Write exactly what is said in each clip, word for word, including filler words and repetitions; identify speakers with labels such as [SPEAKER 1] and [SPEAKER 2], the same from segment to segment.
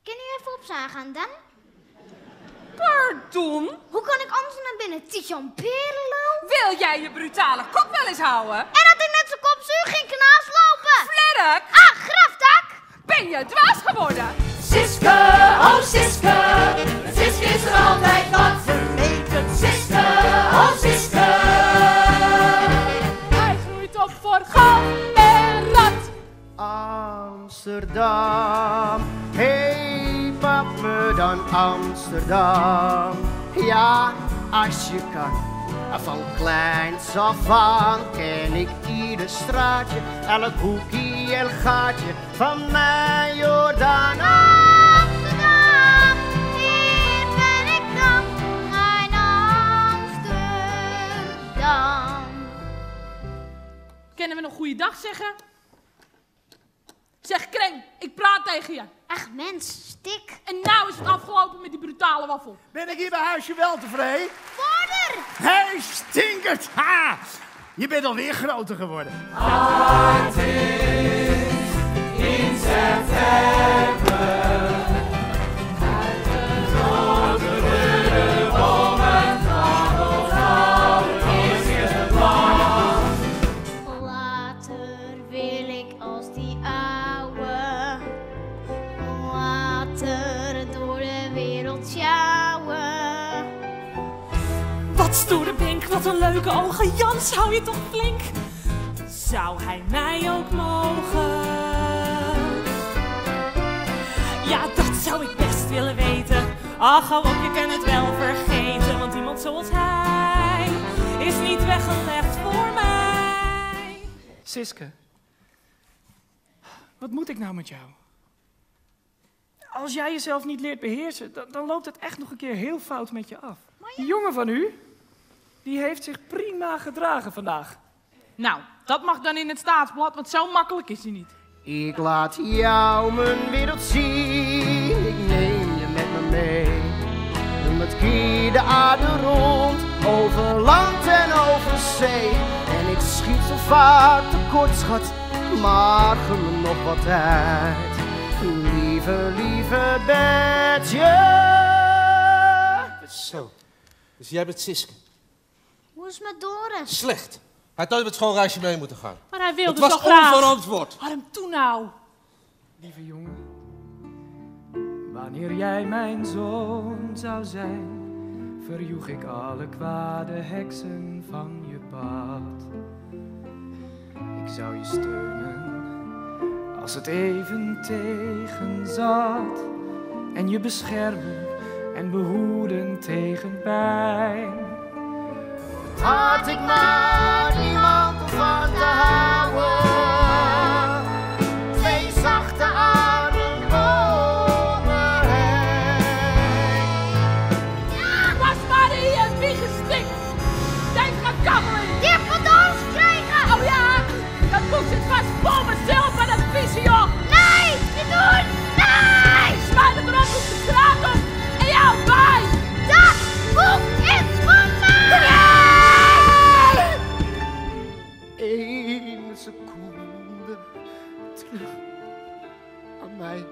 [SPEAKER 1] Kun je even opzij gaan dan?
[SPEAKER 2] Pardon?
[SPEAKER 1] Hoe kan ik anders naar binnen? Tijan Perenlul?
[SPEAKER 2] Wil jij je brutale kop wel eens houden?
[SPEAKER 1] En dat ik net zo kop zuur ging knaas lopen.
[SPEAKER 2] Flerk!
[SPEAKER 1] Ah, graftak!
[SPEAKER 2] Ben je dwaas geworden?
[SPEAKER 3] Siske, oh Siske, Siske is er altijd wat verlegen. Siske, oh Siske.
[SPEAKER 2] Hij groeit op voor gal en rat.
[SPEAKER 4] Amsterdam, hey pak me dan Amsterdam. Ja, als je kan. Van kleins af aan ken ik ieder straatje, elk hoekje en gaatje van mijn Jordaan.
[SPEAKER 1] Amsterdam, hier ben ik dan, mijn Amsterdam.
[SPEAKER 2] Kunnen we nog goeiedag zeggen? Zeg Kreng, ik praat tegen je.
[SPEAKER 1] Ach mens, stik.
[SPEAKER 2] En nou is het afgelopen met die brutale waffel.
[SPEAKER 5] Ben ik hier bij huisje wel tevreden?
[SPEAKER 1] Vader!
[SPEAKER 5] Hé, hey, stinkert! Ha! Je bent alweer groter geworden.
[SPEAKER 3] Artis in september. Uit de grote deuren om het wandelgang is het lang.
[SPEAKER 1] Later wil ik als die ouwe, later door de wereld sjouwen.
[SPEAKER 6] Wat stoere bink, wat een leuke ogen. Jans, hou je toch flink? Zou hij mij ook mogen? Ja, dat zou ik best willen weten. Ach, hou op, je kan het wel vergeten. Want iemand zoals hij is niet weggelegd voor mij.
[SPEAKER 7] Siske, wat moet ik nou met jou? Als jij jezelf niet leert beheersen, dan, dan loopt het echt nog een keer heel fout met je af. Die jongen van u, die heeft zich prima gedragen vandaag.
[SPEAKER 2] Nou, dat mag dan in het Staatsblad, want zo makkelijk is hij niet.
[SPEAKER 4] Ik laat jou mijn wereld zien, ik neem je met me mee. Honderd keer de aarde rond, over land en over zee. En ik schiet zo vaak tekort, schat, maar gun me nog wat tijd. Lieve, lieve Betje.
[SPEAKER 8] Zo, dus jij bent Siske.
[SPEAKER 1] Hoe is het met Doris?
[SPEAKER 8] Slecht. Hij had nooit met schoolreisje mee moeten gaan.
[SPEAKER 2] Maar hij wilde
[SPEAKER 8] Het was
[SPEAKER 2] zo graag.
[SPEAKER 8] onverantwoord.
[SPEAKER 2] Arm, toe nou.
[SPEAKER 7] Lieve jongen, wanneer jij mijn zoon zou zijn, verjoeg ik alle kwade heksen van je pad. Ik zou je steunen als het even tegen zat, en je beschermen en behoeden tegen pijn.
[SPEAKER 4] Had ik maar iemand om van te houden, twee zachte armen om me heen.
[SPEAKER 2] Was Marie en wie gestikt? Denk gaan kabbelen.
[SPEAKER 1] Die heeft van Doris gekregen!
[SPEAKER 2] Oh ja, dat boek zit vast vol met zilver en visie, joh.
[SPEAKER 1] Nee, niet doen! Nee!
[SPEAKER 2] Ik smijt het erop op de straat op en jou bij.
[SPEAKER 1] Dat boek is van mij!
[SPEAKER 4] Eén seconde terug aan mij.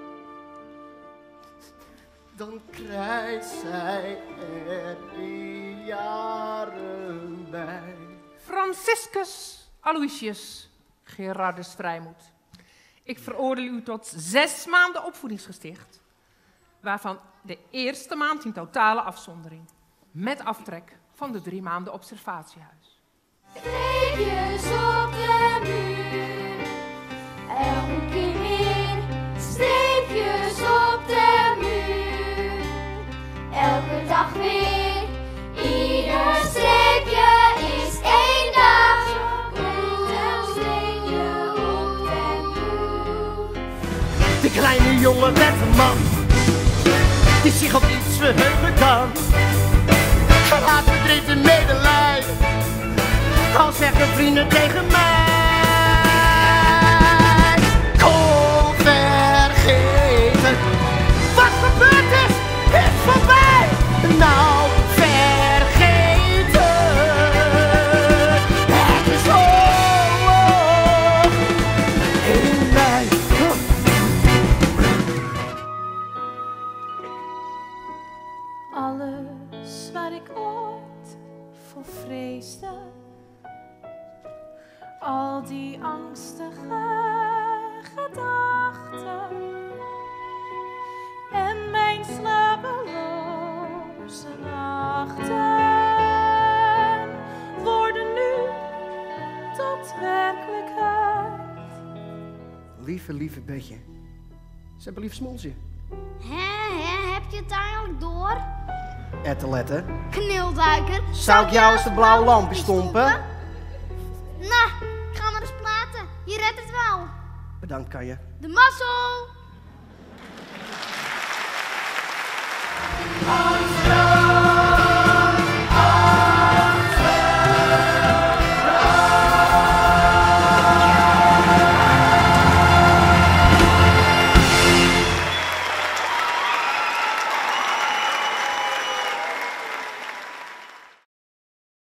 [SPEAKER 4] Dan krijgt zij er weer jaren bij.
[SPEAKER 9] Franciscus Aloysius Gerardus Vrijmoed. Ik veroordeel u tot zes maanden opvoedingsgesticht, waarvan de eerste maand in totale afzondering, met aftrek van de drie maanden observatiehuis.
[SPEAKER 3] Streepjes op de muur, elke keer weer. Streepjes op de muur, elke dag weer. Ieder streepje is één dag. Een streepje op de muur.
[SPEAKER 4] De kleine jongen met een man, die zich op iets verheugen kan. Verlaat verdriet en medelijden, al zeggen vrienden tegen mij. Kom vergeten, wat gebeurd is, is voorbij. Nou, vergeten, het is hoog in mij.
[SPEAKER 6] alles waar ik ooit voor vreesde. Al die angstige gedachten en mijn slapeloze nachten worden nu tot werkelijkheid.
[SPEAKER 4] Lieve, lieve Betje. Ze hebben lief smolsje.
[SPEAKER 1] Hè, hè, heb je het eigenlijk door?
[SPEAKER 4] Ettelette.
[SPEAKER 1] Knilduiker.
[SPEAKER 4] Zou ik jou eens de blauwe lampje stompen?
[SPEAKER 1] Nou, ik ga maar eens praten. Je redt het wel.
[SPEAKER 4] Bedankt, Kanje.
[SPEAKER 1] De mazzel!
[SPEAKER 3] Angst